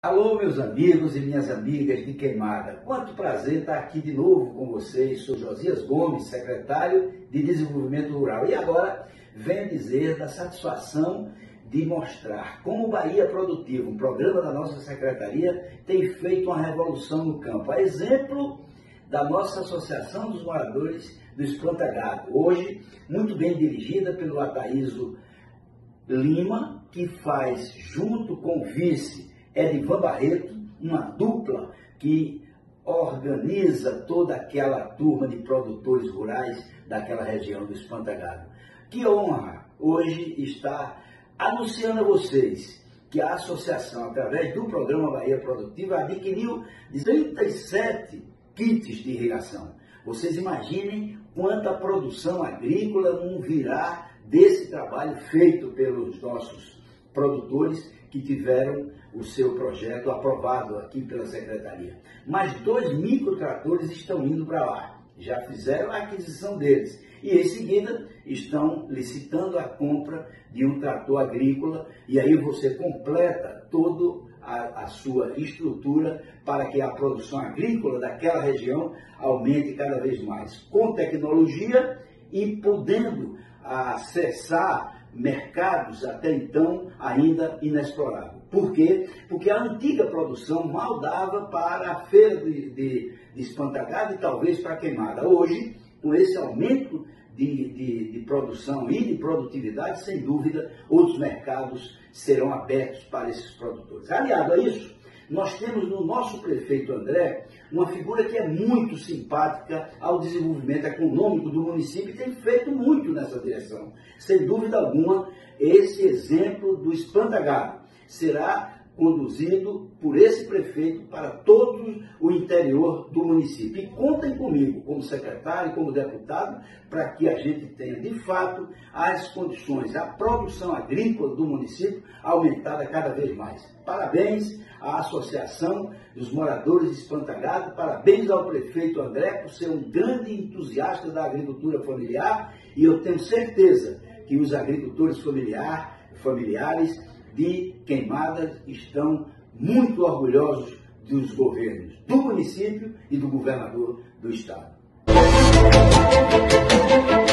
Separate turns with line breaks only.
Alô, meus amigos e minhas amigas de Queimada. Quanto prazer estar aqui de novo com vocês. Sou Josias Gomes, secretário de Desenvolvimento Rural. E agora venho dizer da satisfação de mostrar como o Bahia Produtivo, um programa da nossa secretaria, tem feito uma revolução no campo. A exemplo da nossa Associação dos Moradores do Espantagado, hoje muito bem dirigida pelo Ataíso Lima, que faz, junto com o vice Edivan Barreto, uma dupla que organiza toda aquela turma de produtores rurais daquela região do Espantagado. Que honra hoje estar anunciando a vocês que a associação, através do programa Bahia Produtiva, adquiriu 37 kits de irrigação. Vocês imaginem quanta produção agrícola não virá desse trabalho feito pelos nossos produtores que tiveram o seu projeto aprovado aqui pela Secretaria. Mais 2 microtratores estão indo para lá. Já fizeram a aquisição deles. E em seguida estão licitando a compra de um trator agrícola. E aí você completa toda a sua estrutura para que a produção agrícola daquela região aumente cada vez mais. Com tecnologia e podendo acessar mercados até então ainda inexplorados. Por quê? Porque a antiga produção mal dava para a feira de Espantagado e talvez para a Queimada. Hoje, com esse aumento de produção e de produtividade, sem dúvida, outros mercados serão abertos para esses produtores. Aliado a isso, nós temos no nosso prefeito André uma figura que é muito simpática ao desenvolvimento econômico do município e tem feito muito nessa direção. Sem dúvida alguma, esse exemplo do Espantagado será conduzido por esse prefeito para todo o interior do município. E contem comigo, como secretário, como deputado, para que a gente tenha, de fato, as condições, a produção agrícola do município aumentada cada vez mais. Parabéns à Associação dos Moradores de Espantagado, parabéns ao prefeito André por ser um grande entusiasta da agricultura familiar, e eu tenho certeza que os agricultores familiares de Queimadas estão muito orgulhosos dos governos do município e do governador do estado.